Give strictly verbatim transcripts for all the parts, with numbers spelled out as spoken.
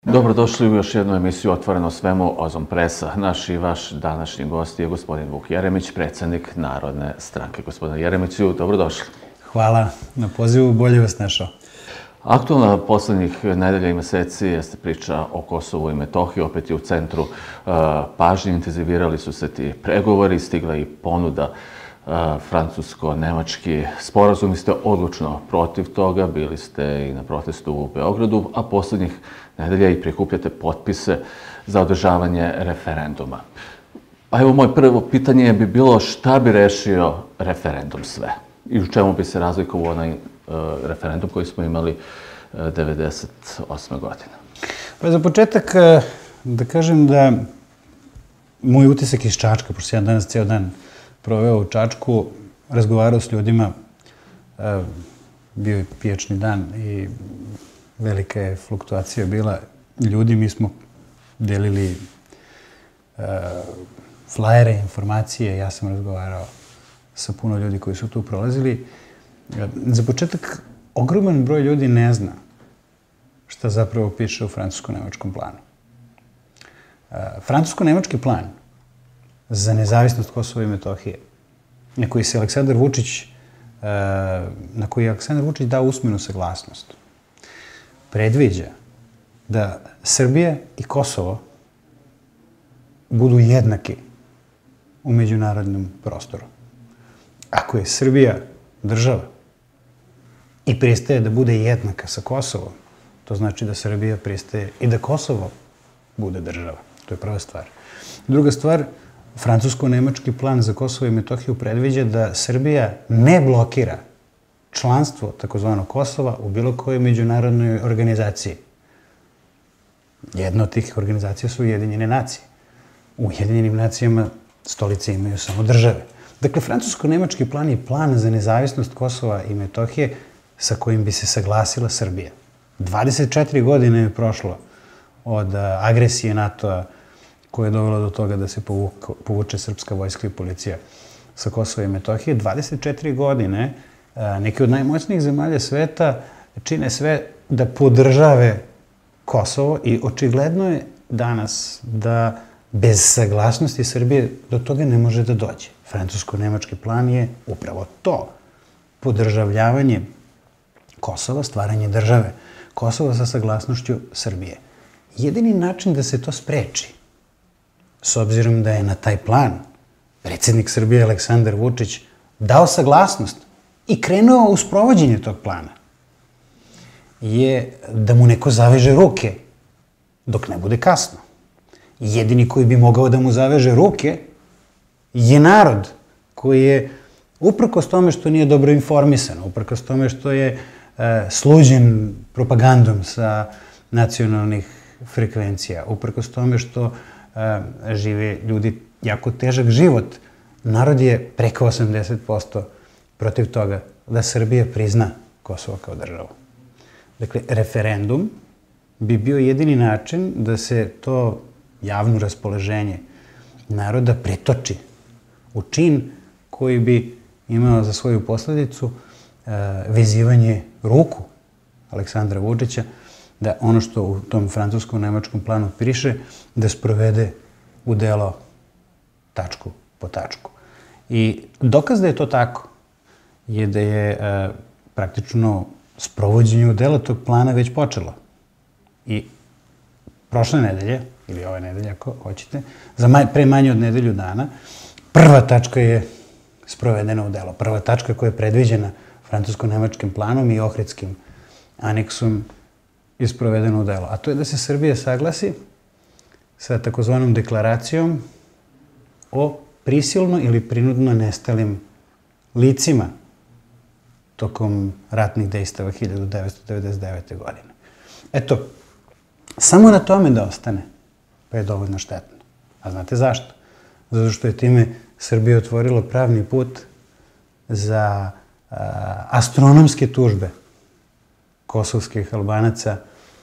Dobrodošli u još jednu emisiju Otvoreno svemu Ozon Presa. Naš i vaš današnji gost je gospodin Vuk Jeremić, predsjednik Narodne stranke. Gospodine Jeremiću, dobrodošli. Hvala na pozivu, bolje vas našao. Aktualna posljednjih nedelja i meseci jeste priča o Kosovu i Metohiji. Opet je u centru pažnje, intenzivirali su se ti pregovori, stigla i ponuda francusko-nemački sporazum. Vi ste odlučno protiv toga, bili ste i na protestu u Beogradu, a posljednjih nedelja i prikupljate potpise za održavanje referenduma. Pa evo, moje prvo pitanje bi bilo šta bi rešio referendum sve i u čemu bi se razlikovao onaj referendum koji smo imali devedeset osme godine. Pa za početak da kažem da moj utisak iz Čačka, pošto sam danas cijel dan proveo u Čačku, razgovarao s ljudima, bio je pijačni dan i velika je fluktuacija bila ljudi. Mi smo delili flajere, informacije, ja sam razgovarao sa puno ljudi koji su tu prolazili. Za početak, ogroman broj ljudi ne zna šta zapravo piše u francusko-nemačkom planu. Francusko-nemački plan za nezavisnost Kosova i Metohije, na koji se Aleksandar Vučić, na koji je Aleksandar Vučić dao usmenu saglasnost, predviđa da Srbija i Kosovo budu jednaki u međunarodnom prostoru. Ako je Srbija država i pristaje da bude jednaka sa Kosovom, to znači da Srbija pristaje i da Kosovo bude država. To je prva stvar. Druga stvar, francusko-nemački plan za Kosovo i Metohiju predviđa da Srbija ne blokira članstvo takozvanog Kosova u bilo kojoj međunarodnoj organizaciji. Jedna od tih organizacija su Ujedinjene nacije. U Ujedinjenim nacijama stolice imaju samo države. Dakle, francusko-nemački plan je plan za nezavisnost Kosova i Metohije sa kojim bi se saglasila Srbija. dvadeset četiri godine je prošlo od agresije NATO-a koja je dovela do toga da se povuče srpska vojska i policija sa Kosova i Metohije. dvadeset četiri godine neki od najmoćnijih zemalja sveta čine sve da podržave Kosovo i očigledno je danas da bez saglasnosti Srbije do toga ne može da dođe. Francusko-nemački plan je upravo to. Podržavljavanje Kosova, stvaranje države Kosova sa saglasnošću Srbije. Jedini način da se to spreči, s obzirom da je na taj plan predsjednik Srbije Aleksandar Vučić dao saglasnost i krenuo u sprovođenje tog plana, je da mu neko zaveže ruke dok ne bude kasno. Jedini koji bi mogao da mu zaveže ruke je narod koji je, uprkos tome što nije dobro informisan, uprkos tome što je sluđen propagandom sa nacionalnih frekvencija, uprkos tome što žive ljudi jako težak život, narod je preko osamdeset posto protiv toga da Srbija prizna Kosovo kao državu. Dakle, referendum bi bio jedini način da se to javno raspoloženje naroda pretoči u čin koji bi imao za svoju posledicu vezivanje ruku Aleksandra Vučića da ono što u tom francusko-nemačkom planu piše da sprovede u delo tačku po tačku. I dokaz da je to tako je da je praktično sprovođenje u delo tog plana već počelo. I prošle nedelje, ili ove nedelje ako hoćete, za pre manje od nedelju dana, prva tačka je sprovedena u delo. Prva tačka koja je predviđena francusko-nemačkim planom i Ohridskim aneksom je sprovedena u delo. A to je da se Srbija saglasi sa takozvanom deklaracijom o prisilno ili prinudno nestalim licima tokom ratnih dejstava hiljadu devetsto devedeset devete. godine. Eto, samo na tome da ostane, pa je dovoljno štetno. A znate zašto? Zato što je time Srbija otvorila pravni put za astronomske tužbe kosovskih Albanaca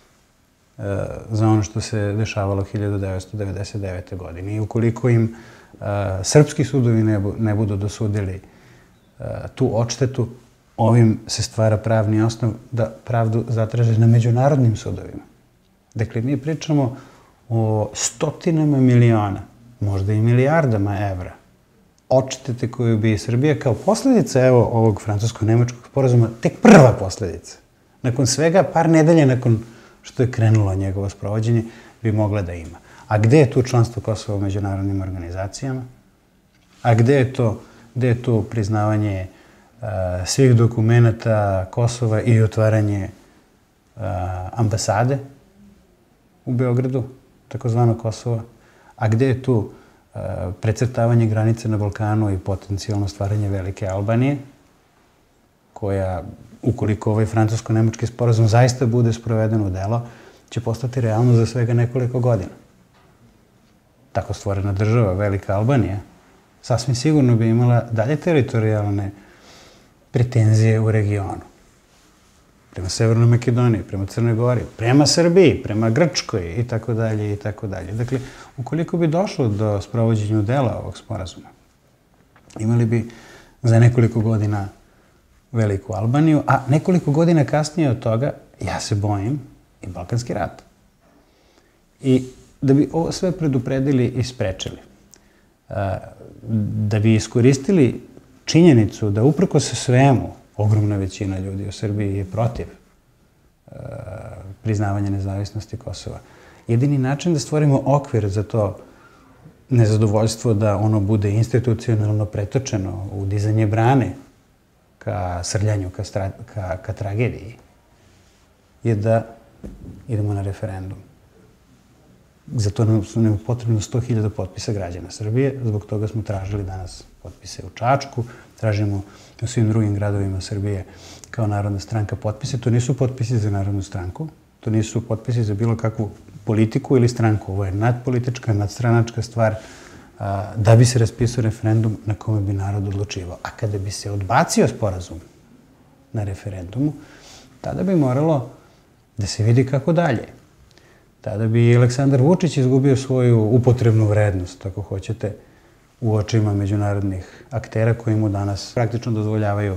za ono što se dešavalo hiljadu devetsto devedeset devete. godine. I ukoliko im srpski sudovi ne budu dosudili tu odštetu, ovim se stvara pravni osnov da pravdu zatraže na međunarodnim sudovima. Dakle, mi pričamo o stotinama miliona, možda i milijardama evra odštete koju bi Srbija kao posljedica evo ovog francusko-nemačkog sporazuma, tek prva posljedica. Nakon svega, par nedelja nakon što je krenulo njegovo sprovođenje, bi mogla da ima. A gde je tu članstvo Kosova u međunarodnim organizacijama? A gde je to, gde je tu priznavanje uh, svih dokumenta Kosova i otvaranje uh, ambasade u Beogradu, takozvano Kosova? A gde je tu uh, precrtavanje granice na Balkanu i potencijalno stvaranje Velike Albanije, koja, ukoliko ovaj francusko-nemački sporazum zaista bude sproveden u delo, će postati realno za svega nekoliko godina. Tako stvorena država, Velika Albanija, sasvim sigurno bi imala dalje teritorijalne pretenzije u regionu. Prema Severnoj Makedoniji, prema Crnoj Gori, prema Srbiji, prema Grčkoj i tako dalje i tako dalje. Dakle, ukoliko bi došlo do sprovođenja dela ovog sporazuma, imali bi za nekoliko godina Veliku Albaniju, a nekoliko godina kasnije od toga, ja se bojim, i Balkanski rat. I da bi ovo sve predupredili i sprečili, da bi iskoristili činjenicu da uprkos svemu ogromna većina ljudi u Srbiji je protiv priznavanja nezavisnosti Kosova. Jedini način da stvorimo okvir za to nezadovoljstvo da ono bude institucionalno pretočeno u dizanje brane ka srljanju, ka, stra, ka, ka tragediji, je da idemo na referendum. Zato nam su nam potrebno sto hiljada potpisa građana Srbije. Zbog toga smo tražili danas potpise u Čačku, tražimo u svim drugim gradovima Srbije kao Narodna stranka potpise. To nisu potpisi za Narodnu stranku, to nisu potpisi za bilo kakvu politiku ili stranku. Ovo je nadpolitička, nadstranačka stvar a, da bi se raspisao referendum na kome bi narod odlučivao. A kada bi se odbacio sporazum na referendumu, tada bi moralo da se vidi kako dalje. Tada bi Aleksandar Vučić izgubio svoju upotrebnu vrednost, ako hoćete, u očima međunarodnih aktera koji mu danas praktično dozvoljavaju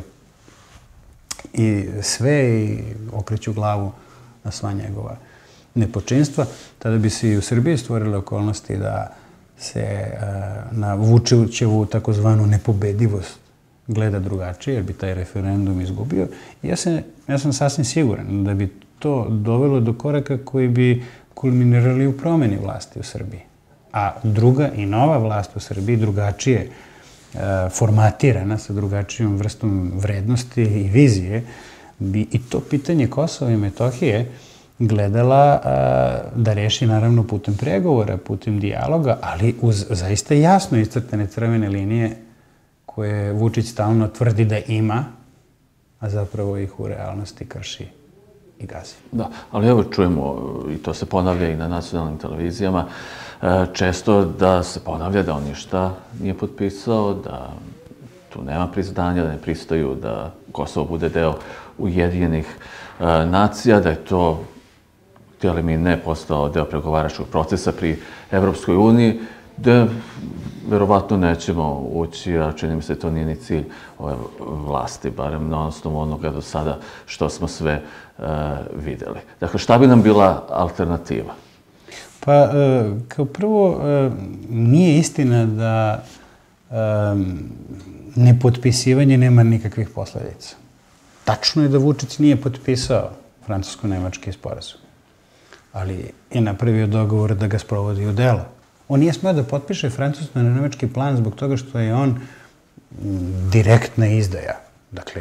i sve i okreću glavu na sva njegova nepočinstva. Tada bi se i u Srbiji stvorile okolnosti da se na Vučićevu takozvanu nepobedivost gleda drugačije, jer bi taj referendum izgubio. I ja, se, ja sam sasvim siguran da bi to dovelo do koraka koji bi kulminirali u promeni vlasti u Srbiji. A druga i nova vlast u Srbiji, drugačije e, formatirana, sa drugačijom vrstom vrednosti i vizije, bi i to pitanje Kosova i Metohije gledala a, da reši naravno putem pregovora, putem dijaloga, ali uz zaista jasno iscrtane crvene linije koje Vučić stalno tvrdi da ima, a zapravo ih u realnosti krši i gazi. Da, ali evo čujemo, i to se ponavlja i na nacionalnim televizijama, često da se ponavlja da on ništa nije potpisao, da tu nema priznanja, da ne pristaju da Kosovo bude deo Ujedinjenih nacija, da je to, htjeli mi ne, postao deo pregovaračkog procesa pri Evropskoj uniji, da verovatno nećemo ući, a čini mi se to nije ni cilj ove vlasti, barem na osnovu onoga do sada što smo sve uh, vidjeli. Dakle, šta bi nam bila alternativa? Pa, uh, kao prvo, uh, nije istina da um, nepotpisivanje nema nikakvih posljedica. Tačno je da Vučić nije potpisao francusko-nemački sporazum, ali je napravio dogovor da ga sprovodi u delo. On nije smeo da potpiše francusko-nemački plan zbog toga što je on direktna izdaja. Dakle,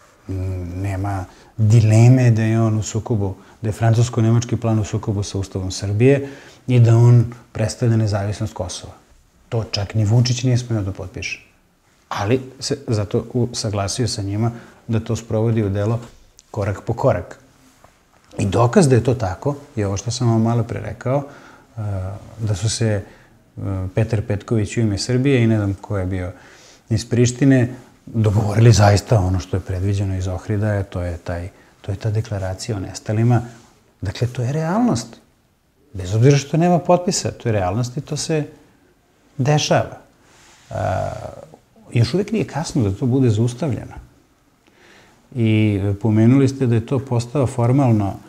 nema dileme da je on u sukobu, da je francusko-nemački plan u sukobu sa Ustavom Srbije i da on predstavlja nezavisnost Kosova. To čak ni Vučić nije smeo da potpiše. Ali se zato saglasio sa njima da to sprovodi u delo korak po korak. I dokaz da je to tako je ovo što sam vam malo pre rekao, da su se Petar Petković u ime Srbije i ne znam ko je bio iz Prištine dogovorili zaista ono što je predviđeno iz Ohridaja, to je, taj, to je ta deklaracija o nestalima. Dakle, to je realnost. Bez obzira što nema potpisa, to je realnost i to se dešava. A, još uvijek nije kasno da to bude zaustavljeno. I pomenuli ste da je to postao formalno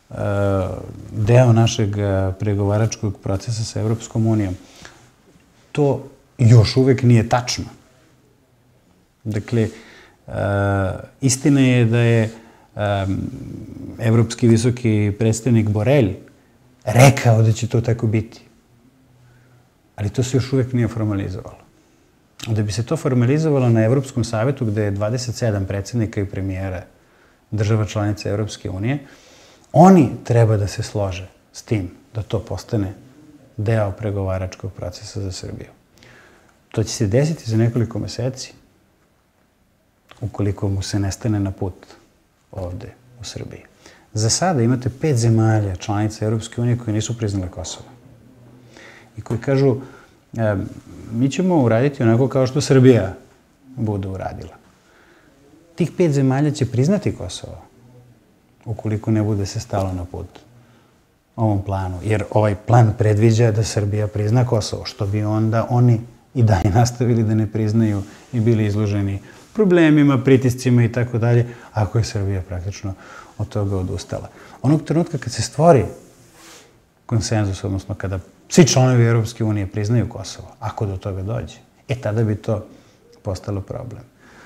deo našeg pregovaračkog procesa sa Evropskom unijom. To još uvek nije tačno. Dakle, istina je da je evropski visoki predstavnik Borelj rekao da će to tako biti. Ali to se još uvek nije formalizovalo. Da bi se to formalizovalo na Evropskom savetu, gde je dvadeset sedam predsednika i premijera država članica Evropske unije, oni treba da se slože s tim da to postane deo pregovaračkog procesa za Srbiju. To će se desiti za nekoliko meseci, ukoliko mu se ne stane na put ovde u Srbiji. Za sada imate pet zemalja članica Evropske unije koje nisu priznale Kosovo. I koji kažu, mi ćemo uraditi onako kao što Srbija bude uradila. Tih pet zemalja će priznati Kosovo, ukoliko ne bude se stalo na put ovom planu. Jer ovaj plan predviđa da Srbija prizna Kosovo, što bi onda oni i dalje nastavili da ne priznaju i bili izloženi problemima, pritiscima i tako dalje, ako je Srbija praktično od toga odustala. Onog trenutka kad se stvori konsenzus, odnosno kada svi članovi Evropske unije priznaju Kosovo, ako do toga dođe, e tada bi to postalo problem.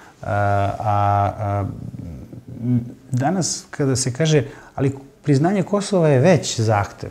A danas kada se kaže, ali priznanje Kosova je već zahtev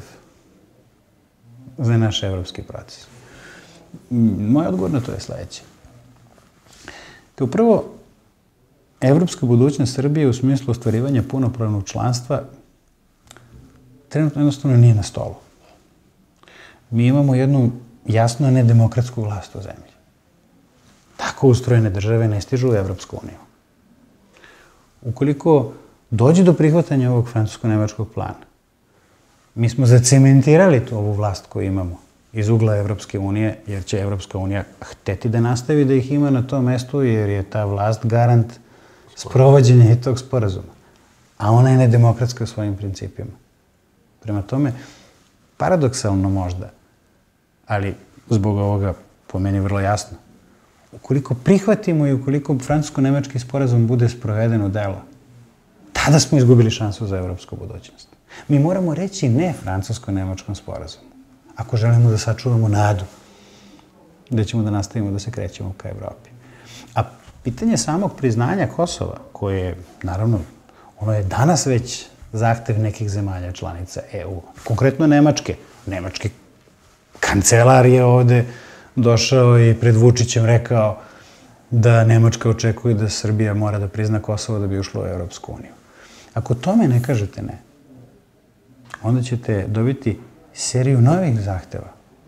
za naš evropski proces. Moj odgovor na to je sledeće. Kao prvo, evropska budućnost Srbije u smislu ostvarivanja punopravnog članstva trenutno jednostavno nije na stolu. Mi imamo jednu jasno nedemokratsku vlast u zemlji. Tako ustrojene države ne stižu u Evropsku uniju. Ukoliko dođe do prihvatanja ovog francusko-nemačkog plana, mi smo zacementirali tu ovu vlast koju imamo iz ugla Evropske unije, jer će Evropska unija hteti da nastavi da ih ima na tom mestu, jer je ta vlast garant sprovođenja i tog sporazuma. A ona je nedemokratska u svojim principima. Prema tome, paradoksalno možda, ali zbog ovoga po meni vrlo jasno, ukoliko prihvatimo i ukoliko francusko-nemački sporazum bude sproveden u delo, tada smo izgubili šansu za evropsku budućnost. Mi moramo reći ne francusko-nemačkom sporazumu, ako želimo da sačuvamo nadu da ćemo da nastavimo da se krećemo ka Evropi. A pitanje samog priznanja Kosova, koje je, naravno, ono je danas već zahtev nekih zemalja članica E U, konkretno Nemačke. Nemački kancelar je ovde došao i pred Vučićem rekao da Nemačka očekuje da Srbija mora da prizna Kosovo da bi ušlo u Evropsku uniju. Ako tome ne kažete ne, onda ćete dobiti seriju novih zahteva.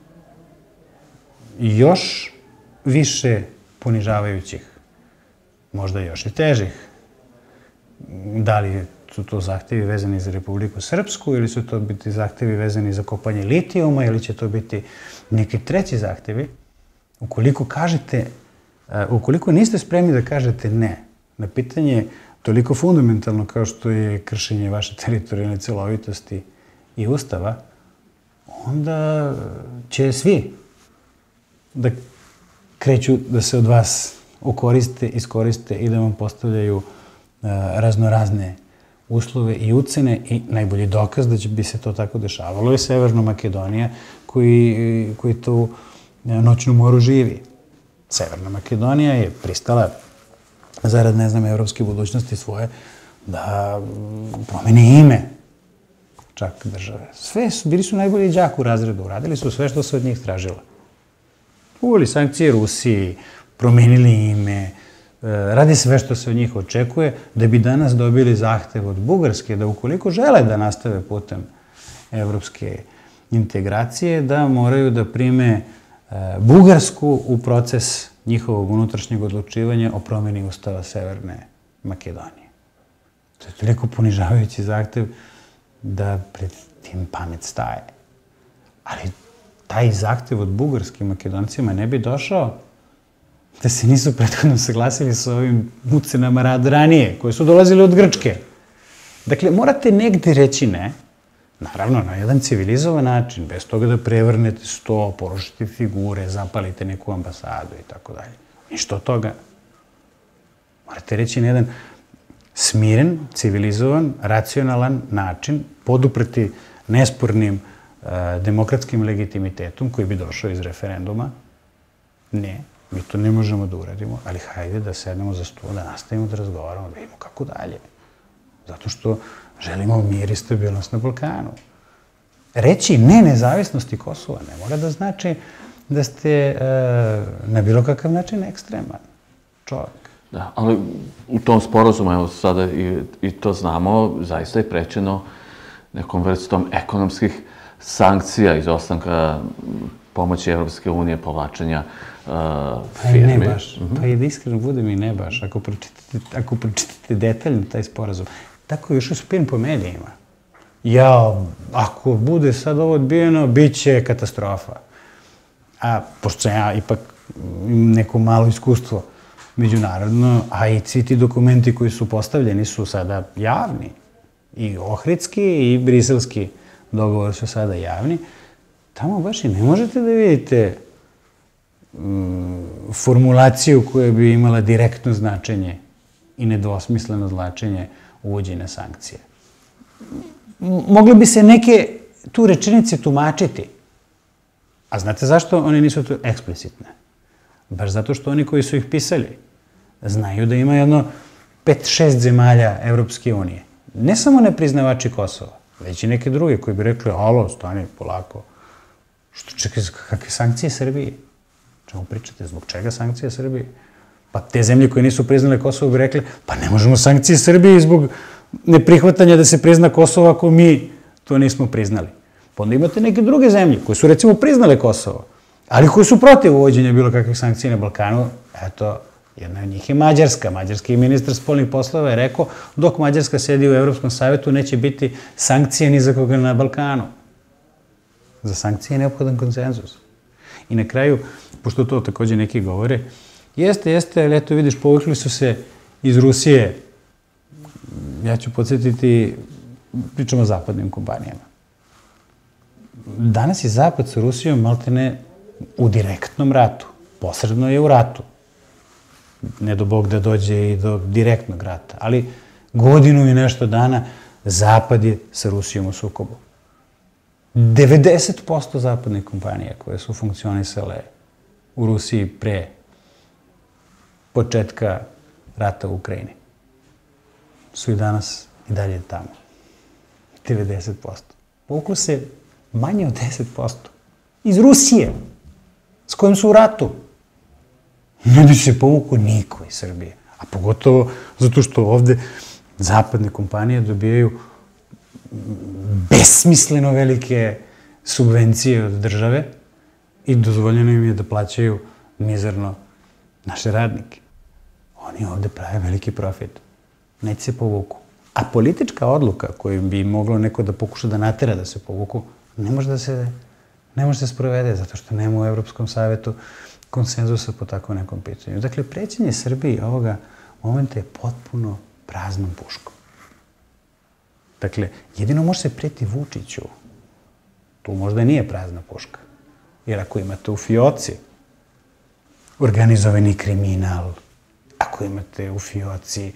Još više ponižavajućih, možda još i težih. Da li su to zahtevi vezani za Republiku Srpsku ili su to biti zahtevi vezani za kopanje litijuma ili će to biti neki treći zahtevi. Ukoliko kažete, ukoliko niste spremni da kažete ne na pitanje toliko fundamentalno kao što je kršenje vaše teritorijalne celovitosti i Ustava, onda će svi da kreću da se od vas okoriste, iskoriste i da vam postavljaju raznorazne uslove i ucene i najbolji dokaz da će bi se to tako dešavalo je Severna Makedonija koji, koji tu noćnu moru živi. Severna Makedonija je pristala zarad, ne znam, evropske budućnosti svoje da promeni ime čak države. Sve, bili su najbolji đak u razredu, uradili su sve što se od njih tražilo. Uveli sankcije Rusiji, promenili ime, radi sve što se od njih očekuje, da bi danas dobili zahtev od Bugarske da ukoliko žele da nastave putem evropske integracije, da moraju da prime Bugarsku u proces njihovog unutrašnjeg odlučivanja o promeni Ustava Severne Makedonije. To je toliko ponižavajući zahtev da pred tim pamet staje. Ali taj zahtev od Bugarske Makedoncima ne bi došao da se nisu prethodno saglasili sa ovim ucenama rad ranije, koje su dolazile od Grčke. Dakle, morate negde reći ne, naravno, na jedan civilizovan način, bez toga da prevrnete sto, porušite figure, zapalite neku ambasadu i tako dalje. Ništa od toga. Morate reći na jedan smiren, civilizovan, racionalan način, podupreti nespornim demokratskim legitimitetom koji bi došao iz referenduma. Ne, mi to ne možemo da uradimo, ali hajde da sednemo za stol, da nastavimo da razgovaramo, da vidimo kako dalje. Zato što želimo mir i stabilnost na Balkanu. Reći ne nezavisnosti Kosova ne mora da znači da ste na bilo kakav način ekstreman čovjek. Da, ali u tom sporazumu, evo sada i to znamo, zaista je prećeno nekom vrstom ekonomskih sankcija, izostanka pomoći Evropske unije, povlačenja firmi. Pa i ne baš. Pa i da iskreno budem i ne baš. Ako pročitate detaljno taj sporazum. Tako je još u spin po medijima. Ja, ako bude sad ovo odbijeno, bit će katastrofa. A pošto sam ja ipak neko malo iskustvo međunarodno, a i svi ti dokumenti koji su postavljeni su sada javni. I ohridski i briselski dogovor su sada javni. Tamo baš i ne možete da vidite formulaciju koja bi imala direktno značenje i nedvosmisleno značenje uvođenja sankcije. Mogli bi se neke tu rečenice tumačiti. A znate zašto one nisu tu eksplicitne? Baš zato što oni koji su ih pisali znaju da ima jedno pet, šest zemalja Evropske unije. Ne samo nepriznavači Kosova, već i neke druge koji bi rekli, alo, stani, polako. Što, čekaj, kakve sankcije Srbiji? Čemu pričate? Zbog čega sankcije Srbiji? Pa te zemlje koje nisu priznale Kosovo bi rekli, pa ne možemo sankcije Srbiji zbog neprihvatanja da se prizna Kosovo ako mi to nismo priznali. Pa onda imate neke druge zemlje koje su recimo priznale Kosovo, ali koje su protiv uvođenja bilo kakvih sankcija na Balkanu. Eto, jedna od njih je Mađarska. Mađarski ministar spoljnih poslova je rekao, dok Mađarska sedi u Evropskom savjetu, neće biti sankcije ni za koga na Balkanu. Za sankcije je neophodan konsenzus. I na kraju, pošto to također neki govore, jeste, jeste, ali eto vidiš, povukli su se iz Rusije. Ja ću podsjetiti, pričamo o zapadnim kompanijama. Danas je Zapad sa Rusijom maltene u direktnom ratu. Posredno je u ratu. Ne do Bog da dođe i do direktnog rata. Ali godinu i nešto dana Zapad je sa Rusijom u sukobu. devedeset posto zapadnih kompanija koje su funkcionisale u Rusiji pre početka rata u Ukrajini su i danas i dalje tamo. devedeset posto. Povuklo se manje od deset posto. Iz Rusije, s kojim su u ratu. Ne bi se povukao niko iz Srbije. A pogotovo zato što ovde zapadne kompanije dobijaju besmisleno velike subvencije od države i dozvoljeno im je da plaćaju mizerno naše radnike. Oni ovde prave veliki profit. Neće se povuku. A politička odluka koju bi moglo neko da pokuša da natera da se povuku, ne može da se, ne može da se sprovede, zato što nema u Evropskom savjetu konsenzusa po tako nekom pitanju. Dakle, prećenje Srbiji ovoga momenta je potpuno praznom puškom. Dakle, jedino može se preti Vučiću. Tu možda nije prazna puška. Jer ako imate u fioci organizovani kriminal, ako imate u fioci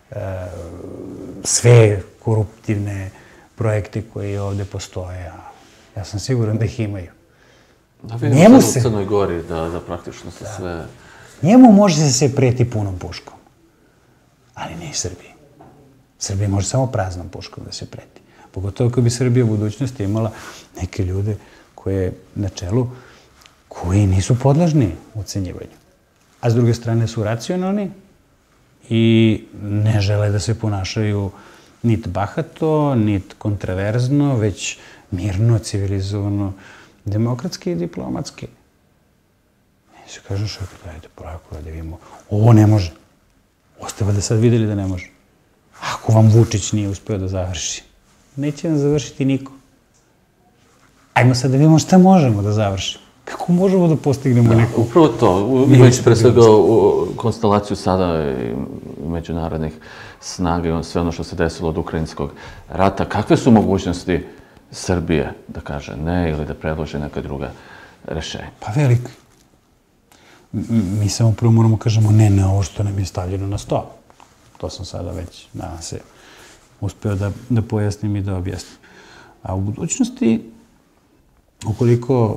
sve koruptivne projekte koji ovde postoje, ja sam siguran da ih imaju. Da vidimo sad u Crnoj Gori da praktično se sve... Njemu može se preti punom puškom, ali ne i Srbiji. Srbija može samo praznom puškom da se preti. Pogotovo ako bi Srbija u budućnosti imala neke ljude koje na čelu, koji nisu podložni ucenjivanju. A s druge strane su racionalni i ne žele da se ponašaju nit bahato, nit kontraverzno, već mirno, civilizovano, demokratski i diplomatski. Ne se kažem što je, dajte polako da vidimo, ovo ne može. Oste valjda sad videli da ne može. Ako vam Vučić nije uspeo da završi, neće vam završiti niko. Ajmo sad da vidimo šta možemo da završimo. Kako možemo da postignemo neku... Upravo to, imajući pre svega konstelaciju sada međunarodnih snaga i sve ono što se desilo od ukrajinskog rata, kakve su mogućnosti Srbije da kaže ne ili da predloži neka druga rešenja? Pa veliko. Mi samo prvo moramo kažemo ne na ovo što nam je stavljeno na sto. To sam sada već, nadam se, uspeo da, da pojasnim i da objasnim. A u budućnosti, ukoliko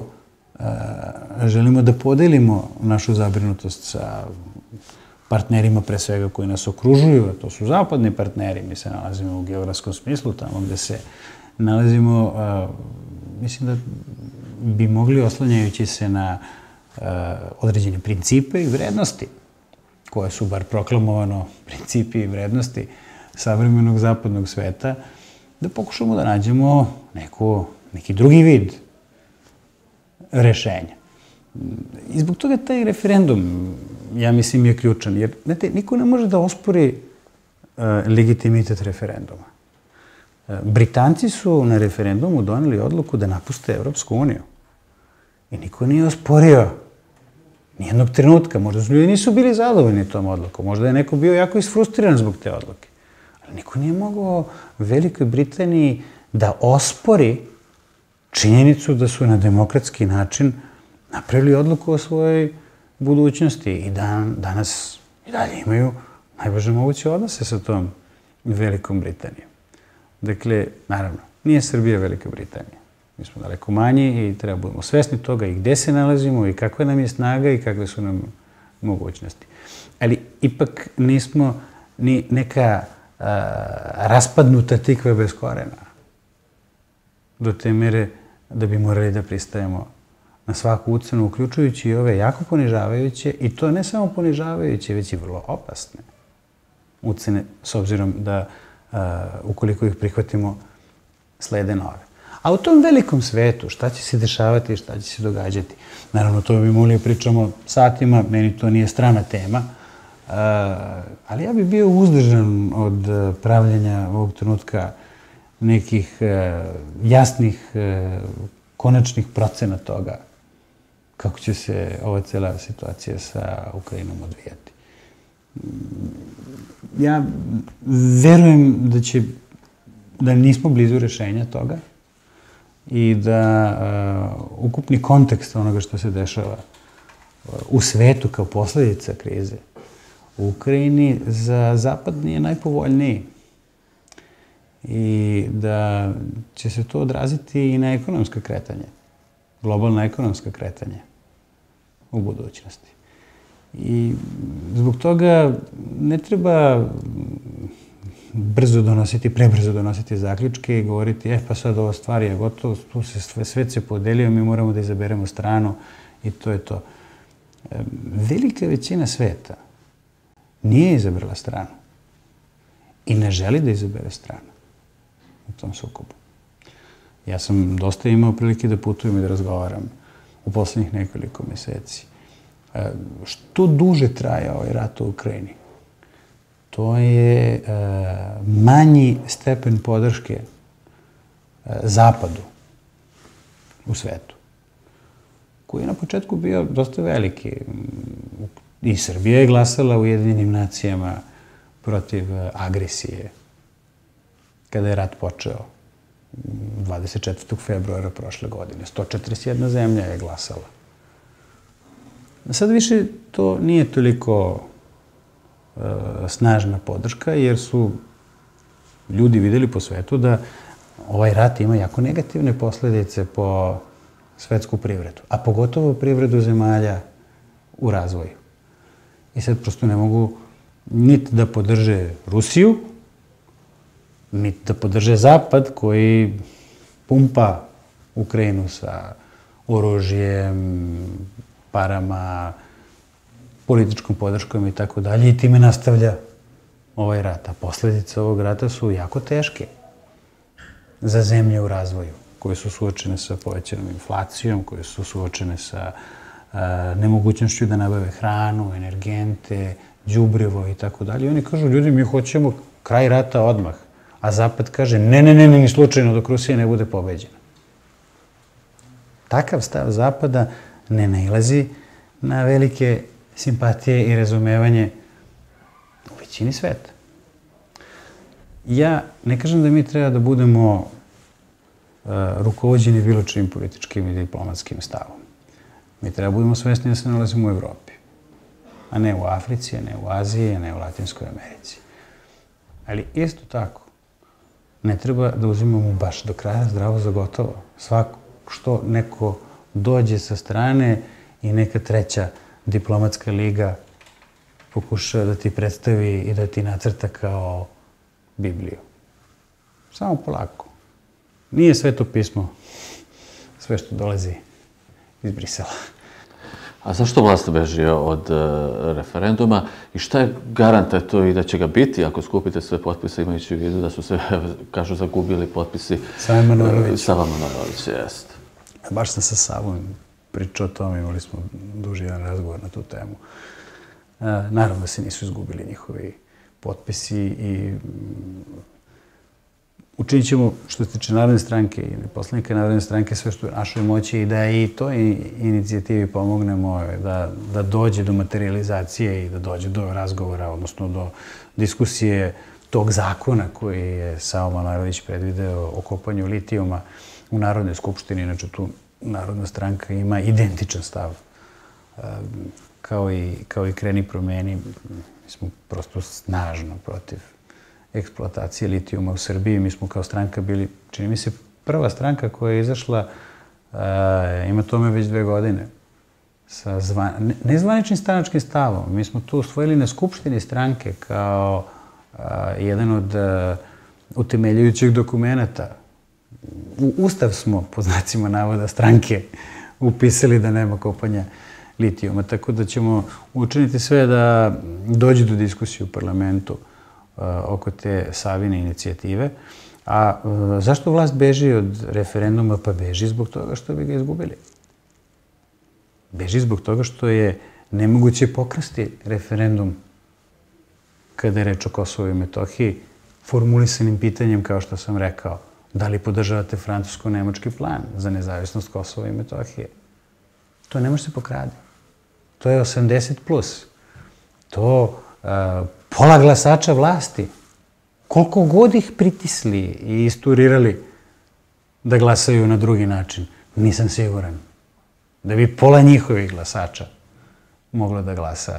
a, želimo da podelimo našu zabrinutost sa partnerima, pre svega, koji nas okružuju, a to su zapadni partneri, mi se nalazimo u geografskom smislu, tamo gde se nalazimo, a, mislim da bi mogli, oslanjajući se na a, određene principe i vrednosti, koje su bar proklamovano principi i vrednosti savremenog zapadnog sveta, da pokušamo da nađemo neko, neki drugi vid rešenja. I zbog toga taj referendum, ja mislim, je ključan. Jer, znate, niko ne može da ospori uh, legitimitet referenduma. Uh, Britanci su na referendumu doneli odluku da napuste Evropsku uniju. I niko nije osporio nijednog trenutka. Možda su ljudi nisu bili zadovoljni tom odlukom. Možda je neko bio jako isfrustriran zbog te odluke. Ali niko nije mogao Velikoj Britaniji da ospori činjenicu da su na demokratski način napravili odluku o svojoj budućnosti i dan, danas i dalje imaju najbolje moguće odnose sa tom Velikom Britanijom. Dakle, naravno, nije Srbija Velika Britanija. Mi smo daleko manji i treba budemo svesni toga i gde se nalazimo i kakva nam je snaga i kakve su nam mogućnosti. Ali ipak nismo ni neka a, raspadnuta tikva bez korena. Do te mere da bi morali da pristajemo na svaku ucenu, uključujući i ove jako ponižavajuće, i to ne samo ponižavajuće, već i vrlo opasne ucene, s obzirom da, a, ukoliko ih prihvatimo, slede nove. A u tom velikom svetu, šta će se dešavati i šta će se događati? Naravno, to bi mogli pričamo satima, meni to nije strana tema, ali ja bih bio uzdržan od pravljenja ovog trenutka nekih jasnih, konačnih procena toga kako će se ova cela situacija sa Ukrajinom odvijati. Ja verujem da će, da nismo blizu rešenja toga i da uh, ukupni kontekst onoga što se dešava u svetu kao posledica krize u Ukrajini za Zapad nije najpovoljniji i da će se to odraziti i na ekonomska kretanja, globalna ekonomska kretanja u budućnosti. I zbog toga ne treba brzo donositi, prebrzo donositi zaključke i govoriti, e pa sad ova stvar je gotovo, tu se sve, svet se podelio, mi moramo da izaberemo stranu i to je to. Velika većina sveta nije izabrala stranu i ne želi da izabere stranu u tom sukobu. Ja sam dosta imao prilike da putujem i da razgovaram u poslednjih nekoliko meseci. Što duže traje ovaj rat u Ukrajini, to je manji stepen podrške Zapadu u svetu, koji je na početku bio dosta veliki. I Srbija je glasala u Ujedinjenim nacijama protiv agresije kada je rat počeo dvadeset četvrtog februara prošle godine. sto četrdeset jedna zemlja je glasala. Sad više to nije toliko e, snažna podrška, jer su ljudi videli po svetu da ovaj rat ima jako negativne posledice po svetsku privredu, a pogotovo privredu zemalja u razvoju. I sad prosto ne mogu niti da podrže Rusiju, niti da podrže Zapad koji pumpa Ukrajinu sa oružjem, parama, političkom podrškom i tako dalje i time nastavlja ovaj rat. A posledice ovog rata su jako teške za zemlje u razvoju, koje su suočene sa povećanom inflacijom, koje su suočene sa a, nemogućnošću da nabave hranu, energente, đubrivo i tako dalje. I oni kažu, ljudi, mi hoćemo kraj rata odmah. A Zapad kaže, ne, ne, ne, ni slučajno dok Rusija ne bude pobeđena. Takav stav Zapada ne nailazi na velike simpatije i razumevanje u većini sveta. Ja ne kažem da mi treba da budemo uh, rukovođeni bilo čim političkim i diplomatskim stavom. Mi treba da budemo svesni da se nalazimo u Evropi, a ne u Africi, a ne u Aziji, a ne u Latinskoj Americi. Ali isto tako, ne treba da uzimamo baš do kraja zdravo za gotovo. Svako što neko dođe sa strane i neka treća diplomatska liga pokuša da ti predstavi i da ti nacrta kao Bibliju. Samo polako. Nije Sveto pismo sve što dolazi iz Brisela. A zašto vlast beži od referenduma i šta je garanta to i da će ga biti ako skupite sve potpise imajući u vidu da su se, kažu, zagubili potpisi Sava Manojlović. Sava Manojlović, jest. Baš sam sa Savom pričao o tome, imali smo duži jedan razgovor na tu temu. Naravno da se nisu izgubili njihovi potpisi i učinit ćemo, što se tiče Narodne stranke i poslanika Narodne stranke, sve što je u našoj moći i da i toj inicijativi pomognemo da, da dođe do materializacije i da dođe do razgovora, odnosno do diskusije tog zakona koji je Savo Manojlović predvideo o kopanju litijuma u Narodnoj skupštini. Inače, tu Narodna stranka ima identičan stav kao i, kao i Kreni promeni. Mi smo prosto snažno protiv eksploatacije litijuma u Srbiji. Mi smo kao stranka bili, čini mi se, prva stranka koja je izašla, ima tome već dve godine, sa nezvaničnim stranačkim stavom. Mi smo tu usvojili na Skupštini stranke kao jedan od utemeljujućih dokumenta. U Ustav smo, po znacima navoda, stranke upisali da nema kopanja litijuma. Tako da ćemo učiniti sve da dođe do diskusije u parlamentu oko te Savine inicijative. A zašto vlast beži od referenduma? Pa beži zbog toga što bi ga izgubili. Beži zbog toga što je nemoguće pokrasti referendum kada je reč o Kosovu i Metohiji, formulisanim pitanjem, kao što sam rekao, da li podržavate francusko-nemački plan za nezavisnost Kosova i Metohije? To ne može se pokraditi. To je osamdeset plus. To pola glasača vlasti, koliko god ih pritisli i isturirali da glasaju na drugi način, nisam siguran da bi pola njihovih glasača moglo da glasa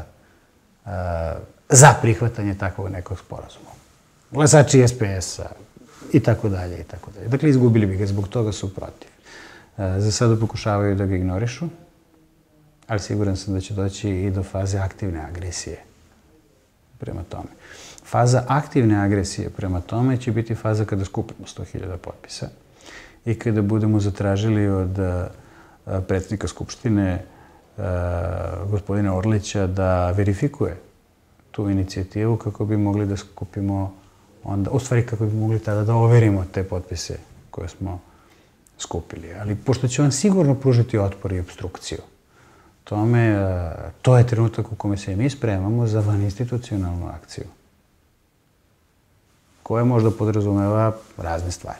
za prihvatanje takvog nekog sporazuma. Glasači es pe es-a i tako dalje i tako dalje. Dakle, izgubili bi ga, zbog toga su protiv. Za sada pokušavaju da ga ignorišu, ali siguran sam da će doći i do faze aktivne agresije prema tome. Faza aktivne agresije prema tome će biti faza kada skupimo sto hiljada potpisa i kada budemo zatražili od predsjednika Skupštine, gospodina Orlića, da verifikuje tu inicijativu kako bi mogli da skupimo onda, u stvari kako bi mogli tada da overimo te potpise koje smo skupili. Ali pošto će on sigurno pružiti otpor i obstrukciju tome, to je trenutak u kome se i mi spremamo za vaninstitucionalnu akciju, koja možda podrazumeva razne stvari.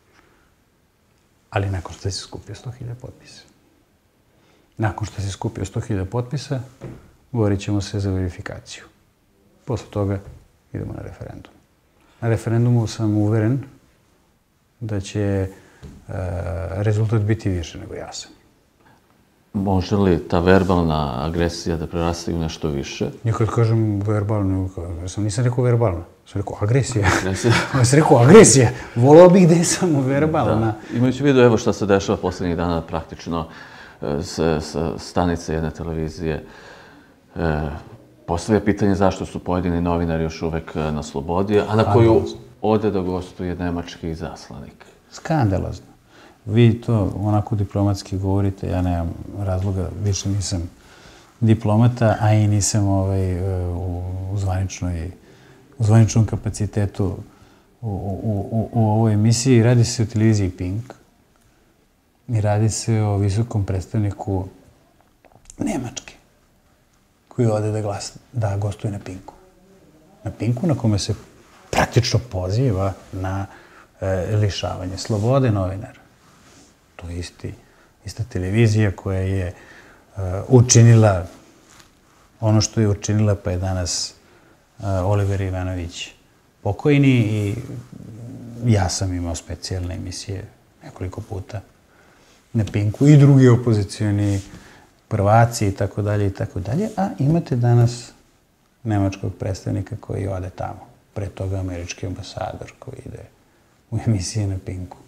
Ali nakon što se skupio sto hiljada potpisa. Nakon što se skupio sto hiljada potpisa, govorit ćemo se za verifikaciju. Posle toga idemo na referendum. Na referendumu sam uveren da će rezultat biti više nego jasan. Može li ta verbalna agresija da prerasti u nešto više? Nikad kažem verbalno, sam nisam rekao verbalno, sam rekao agresija. Ja sam rekao agresija, volao bih da je samo verbalna. Imajući vidu, evo šta se dešava poslednjih dana, praktično sa stanice jedne televizije, postavlja pitanje zašto su pojedini novinari još uvek na slobodi, a na koju ode da gostuje nemački izaslanik. Skandalozno. Vi to onako diplomatski govorite, ja nemam razloga, više nisam diplomata, a i nisam u zvaničnom kapacitetu u ovoj emisiji. Radi se o televiziji Pink i radi se o visokom predstavniku Nemačke koji ode da gostuje na Pinku. Na Pinku na kome se praktično poziva na lišavanje slobode novinara. To je ista televizija koja je učinila ono što je učinila, pa je danas Oliver Ivanović pokojni i ja sam imao specijalne emisije nekoliko puta na Pinku i drugi opozicijoni prvaci i tako dalje i tako dalje, a imate danas nemačkog predstavnika koji ode tamo. pre toga američki ambasador koji ide u emisije na Pinku.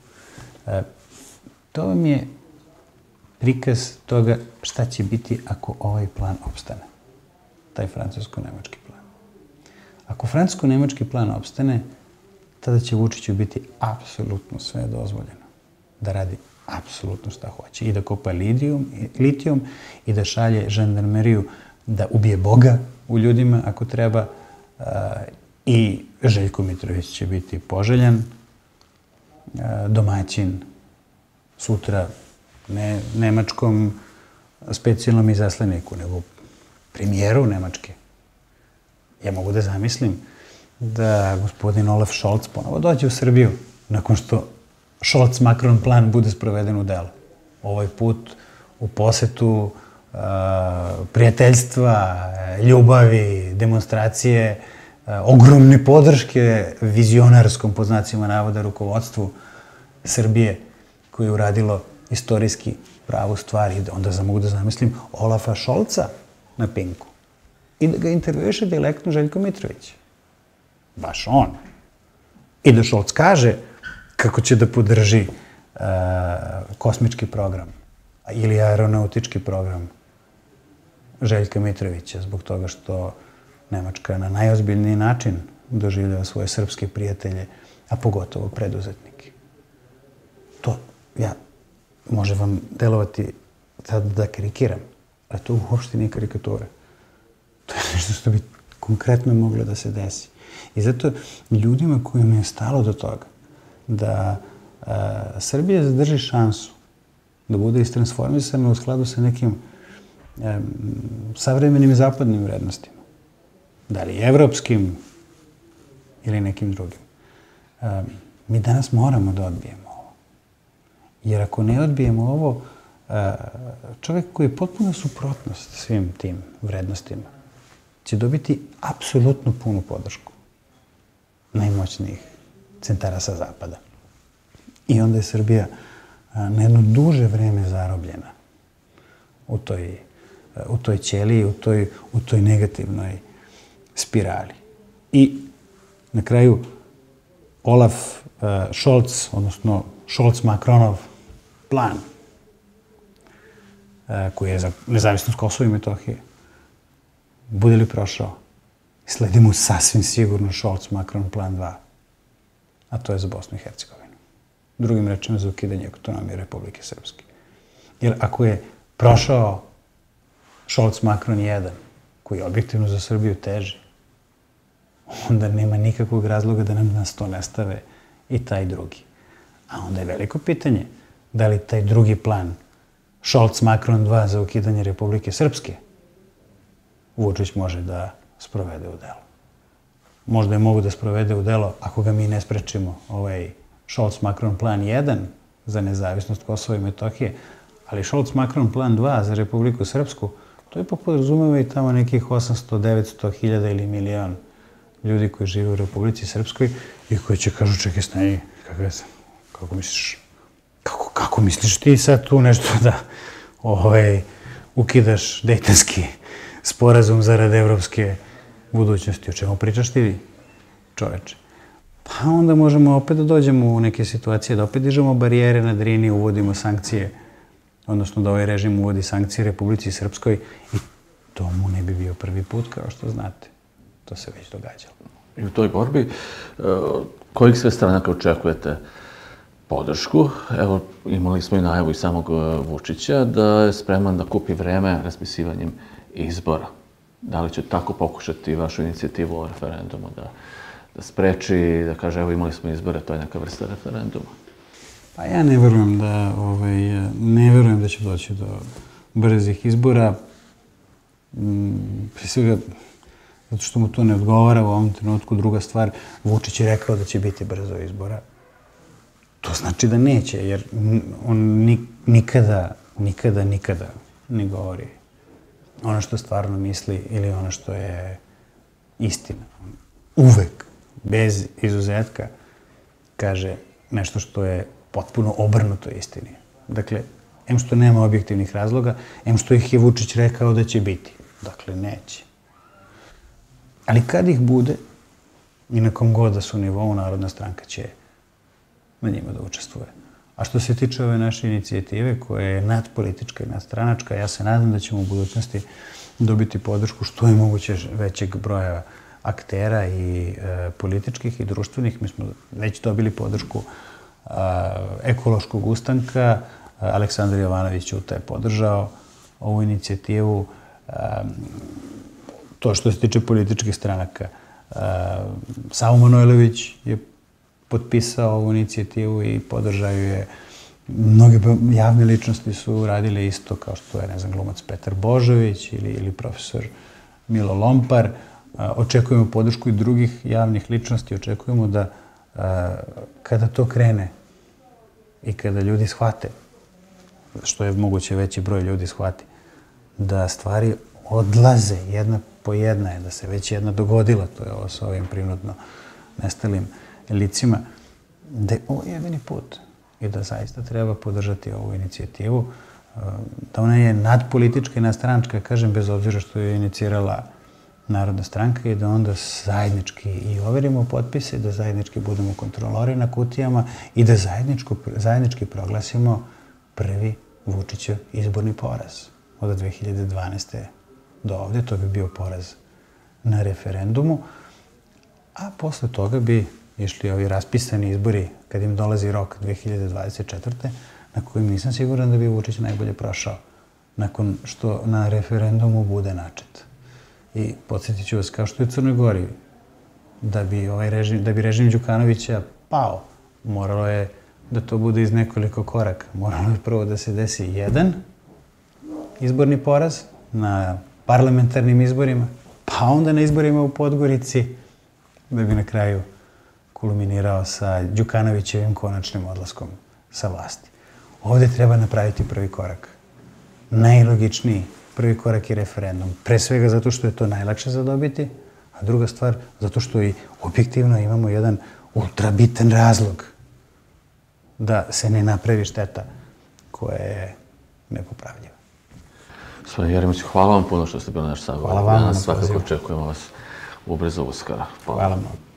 To vam je prikaz toga šta će biti ako ovaj plan opstane. Taj francusko-nemački plan. Ako francusko-nemački plan opstane, tada će Vučiću biti apsolutno sve dozvoljeno. Da radi apsolutno šta hoće. I da kopa litijum i da šalje žandarmeriju da ubije Boga u ljudima ako treba. I Željko Mitrović će biti poželjan, domaćin, sutra ne nemačkom specijalnom izaslaniku, nego premijeru Nemačke. Ja mogu da zamislim da gospodin Olaf Scholz ponovo dođe u Srbiju nakon što Scholz-Macron plan bude sproveden u delo. Ovaj put u posetu prijateljstva, ljubavi, demonstracije, ogromne podrške vizionarskom, pod znacima navoda, rukovodstvu Srbije koje je uradilo istorijski pravu stvar. I onda mogu da zamislim Olafa Scholza na Pinku i da ga intervjuše direktno Željko Mitrović. Baš on. I da Scholz kaže kako će da podrži kosmički program ili aeronautički program Željka Mitrovića zbog toga što Nemačka na najozbiljniji način doživljava svoje srpske prijatelje, a pogotovo preduzetnike. To, ja, može vam delovati da karikiram, ali to uopšte nije karikatura. To je nešto što bi konkretno moglo da se desi. I zato ljudima kojima je stalo do toga da Srbija zadrži šansu da bude istransformisana u skladu sa nekim savremenim zapadnim vrednostima, da li evropskim ili nekim drugim. Mi danas moramo da odbijemo ovo. Jer ako ne odbijemo ovo, čovjek koji je potpuno suprotnost svim tim vrednostima će dobiti apsolutno punu podršku najmoćnijih centara sa zapada. I onda je Srbija na jedno duže vreme zarobljena u toj, u toj ćeliji, u toj, u toj negativnoj spirali. I na kraju Olaf Scholz, odnosno Scholz-Macronov plan koji je za nezavisnost Kosova i Metohije, bude li prošao, sledi mu sasvim sigurno Scholz-Macron plan dva, a to je za Bosnu i Hercegovinu. Drugim rečima za ukidanje autonomije Republike Srpske. Jer ako je prošao Scholz-Macron jedan, koji je objektivno za Srbiju teži, onda nema nikakvog razloga da nam nas to ne stave i taj drugi. A onda je veliko pitanje da li taj drugi plan, Scholz-Macron dva za ukidanje Republike Srpske, Vučić može da sprovede u delo. Možda je mogu da sprovede u delo ako ga mi ne sprečimo ovaj Scholz-Macron plan jedan za nezavisnost Kosova i Metohije, ali Scholz-Macron plan dva za Republiku Srpsku, to je pa podrazumeva i tamo nekih osamsto do devetsto hiljada ili milion ljudi koji žive u Republici Srpskoj i koji će kažu, čekaj, snaj, kako misliš, kako, kako misliš ti sad tu nešto da ovaj, ukidaš dejtonski sporazum zarad evropske budućnosti? O čemu pričaš ti, čoveče? Pa onda možemo opet da dođemo u neke situacije, da opet dižemo barijere na Drini, uvodimo sankcije, odnosno da ovaj režim uvodi sankcije Republici Srpskoj i to mu ne bi bio prvi put, kao što znate. To se već događalo. I u toj borbi, kojih sve stranaka očekujete podršku? Evo, imali smo i najavu i samog Vučića da je spreman da kupi vreme raspisivanjem izbora. Da li će tako pokušati vašu inicijativu o referendumu da, da spreči, da kaže, evo imali smo izbore, to je neka vrsta referenduma? Pa ja ne verujem da, ovaj, ne verujem da će doći do brzih izbora. Prije svega, zato što mu to ne odgovara u ovom trenutku. Druga stvar, Vučić je rekao da će biti brzo izbora. To znači da neće, jer on nikada, nikada, nikada ne govori ono što stvarno misli ili ono što je istina. Uvek, bez izuzetka, kaže nešto što je potpuno obrnuto istini. Dakle, em što nema objektivnih razloga, em što ih je Vučić rekao da će biti. Dakle, neće. Ali kad ih bude, i na kom god da su nivou, Narodna stranka će na njima da učestvuje. A što se tiče ove naše inicijative, koja je nadpolitička i nadstranačka, ja se nadam da ćemo u budućnosti dobiti podršku što je moguće većeg broja aktera i e, političkih i društvenih. Mi smo već dobili podršku a, ekološkog ustanka. Aleksandar Jovanović Ćuta je podržao ovu inicijativu. A, to što se tiče političkih stranaka. A, Savo Manojlović je potpisao ovu inicijativu i podržao je. Mnoge javne ličnosti su radile isto, kao što je, ne znam, glumac Petar Božović ili, ili profesor Milo Lompar. Očekujemo podršku i drugih javnih ličnosti. Očekujemo da a, kada to krene i kada ljudi shvate, što je moguće veći broj ljudi shvati, da stvari odlaze jedna po jedna, je da se već jedna dogodila, to je ovo sa ovim prinudno nestalim licima, da je ovo jedini put i da zaista treba podržati ovu inicijativu, da ona je nadpolitička i nadstranačka, kažem, bez obzira što je inicirala Narodna stranka i da onda zajednički i overimo potpise, da zajednički budemo kontrolori na kutijama i da zajednički proglasimo prvi Vučićev izborni poraz od dve hiljade dvanaeste. do ovde. To bi bio poraz na referendumu. A posle toga bi išli ovi raspisani izbori kad im dolazi rok dve hiljade dvadeset četvrte. na kojim nisam siguran da bi Vučić najbolje prošao nakon što na referendumu bude načet. I podsjetit ću vas, kao što je u Crnoj Gori, da bi, ovaj režim, da bi režim Đukanovića pao, moralo je da to bude iz nekoliko koraka. Moralo je prvo da se desi jedan izborni poraz na parlamentarnim izborima, pa onda na izborima u Podgorici, da bi na kraju kulminirao sa Đukanovićevim konačnim odlaskom sa vlasti. Ovdje treba napraviti prvi korak. Najlogičniji prvi korak je referendum. Pre svega zato što je to najlakše zadobiti, a druga stvar zato što i objektivno imamo jedan ultrabitan razlog da se ne napravi šteta koja je nepopravljiva. Gospodin Jeremić, hvala vam puno što ste bili naš sagovor. Hvala vam. Danas svakako očekujemo vas ubrzo uskoro. Hvala vam.